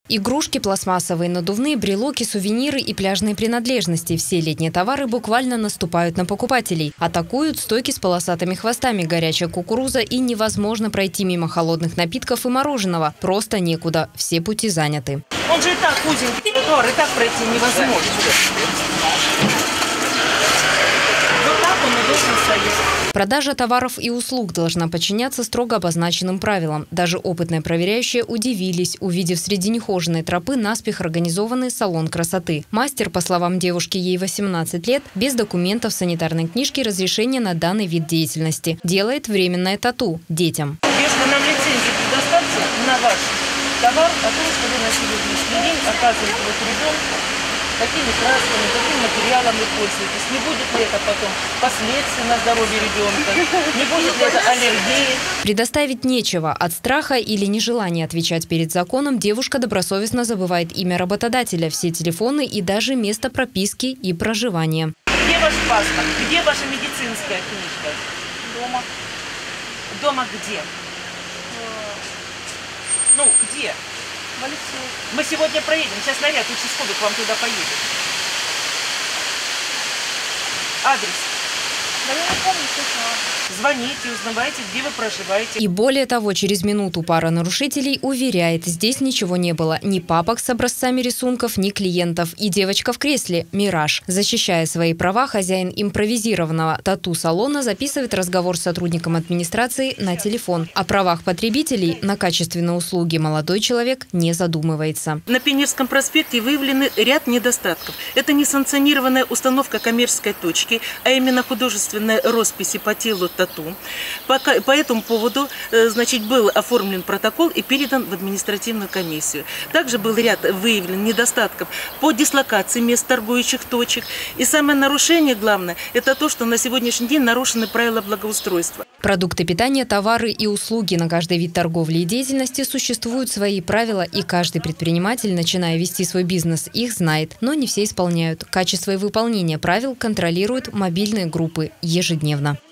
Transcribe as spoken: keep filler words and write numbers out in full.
Игрушки, пластмассовые, надувные, брелоки, сувениры и пляжные принадлежности. Все летние товары буквально наступают на покупателей. Атакуют стойки с полосатыми хвостами, горячая кукуруза, и невозможно пройти мимо холодных напитков и мороженого. Просто некуда. Все пути заняты. Он же и так узенький тротуар, и так пройти невозможно. Вот так он и должен стоять. Продажа товаров и услуг должна подчиняться строго обозначенным правилам. Даже опытные проверяющие удивились, увидев среди нехоженной тропы наспех организованный салон красоты. Мастер, по словам девушки, ей восемнадцать лет, без документов, санитарной книжки, разрешения на данный вид деятельности. Делает временное тату детям. Если нам лицензию предоставьте на ваш товар, о том, что вы на сегодняшний день оказываете вот ребенку, какими красками, каким материалом вы пользуетесь, не будет ли это потом последствий на здоровье ребенка, не будет ли это аллергии. Предоставить нечего. От страха или нежелания отвечать перед законом девушка добросовестно забывает имя работодателя, все телефоны и даже место прописки и проживания. Где ваш паспорт? Где ваша медицинская книжка? Дома. Дома где? Ну, где? Мы сегодня проедем. Сейчас наряд участковый к вам туда поедет. Адрес? Да я не помню, что. Звоните, узнавайте, где вы проживаете. И более того, через минуту пара нарушителей уверяет, здесь ничего не было. Ни папок с образцами рисунков, ни клиентов. И девочка в кресле – мираж. Защищая свои права, хозяин импровизированного тату-салона записывает разговор с сотрудником администрации на телефон. О правах потребителей на качественные услуги молодой человек не задумывается. На Пионерском проспекте выявлены ряд недостатков. Это несанкционированная установка коммерческой точки, а именно художественной росписи по телу тату. Пока, по этому поводу значит, был оформлен протокол и передан в административную комиссию. Также был ряд выявлен недостатков по дислокации мест торгующих точек. И самое нарушение, главное, это то, что на сегодняшний день нарушены правила благоустройства. Продукты питания, товары и услуги. На каждый вид торговли и деятельности существуют свои правила, и каждый предприниматель, начиная вести свой бизнес, их знает, но не все исполняют. Качество и выполнение правил контролируют мобильные группы ежедневно.